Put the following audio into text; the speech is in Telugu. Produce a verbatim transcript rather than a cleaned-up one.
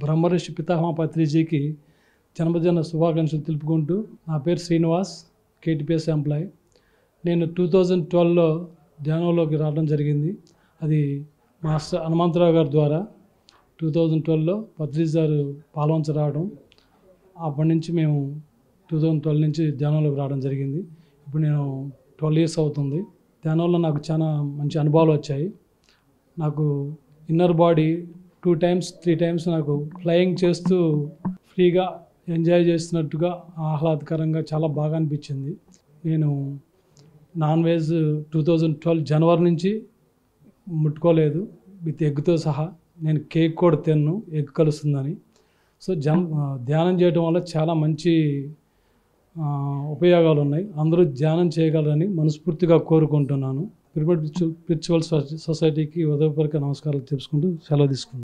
బ్రహ్మర్షి పితామహ పత్రిజీకి జన్మదిన శుభాకాంక్షలు తెలుపుకుంటూ, నా పేరు శ్రీనివాస్, కేటీపీఎస్ ఎంప్లాయ్. నేను టూ థౌజండ్ ట్వెల్వ్లో ధ్యానంలోకి రావడం జరిగింది. అది మాస్టర్ హనుమంతరావు గారి ద్వారా టూ థౌజండ్ ట్వెల్వ్లో పత్రిజీ గారు పాల్వంచ రావడం, అప్పటి నుంచి మేము టూ థౌజండ్ ట్వెల్వ్ నుంచి ధ్యానంలోకి రావడం జరిగింది. ఇప్పుడు నేను ట్వెల్వ్ ఇయర్స్ అవుతుంది. ధ్యానంలో నాకు చాలా మంచి అనుభవాలు వచ్చాయి. నాకు inner body two times three times నాకు ఫ్లయింగ్ చేస్తూ ఫ్రీగా ఎంజాయ్ చేస్తున్నట్టుగా ఆహ్లాదకరంగా చాలా బాగా అనిపించింది. నేను non veg two thousand twelve జనవరి నుంచి ముట్టుకోలేదు, విత్ ఎగ్తో సహా. నేను కేక్ కూడా తిన్ను, ఎగ్ కలుస్తుందని. సో జన్ ధ్యానం చేయడం వల్ల చాలా మంచి ఉపయోగాలు ఉన్నాయి. అందరూ ధ్యానం చేయగలరని మనస్ఫూర్తిగా కోరుకుంటున్నాను. పిరమిడ్ స్పిరిచువల్ సొసైటీకి ఉదయపూర్వక నమస్కారాలు తెలుసుకుంటూ సెలవు తీసుకుంటాను.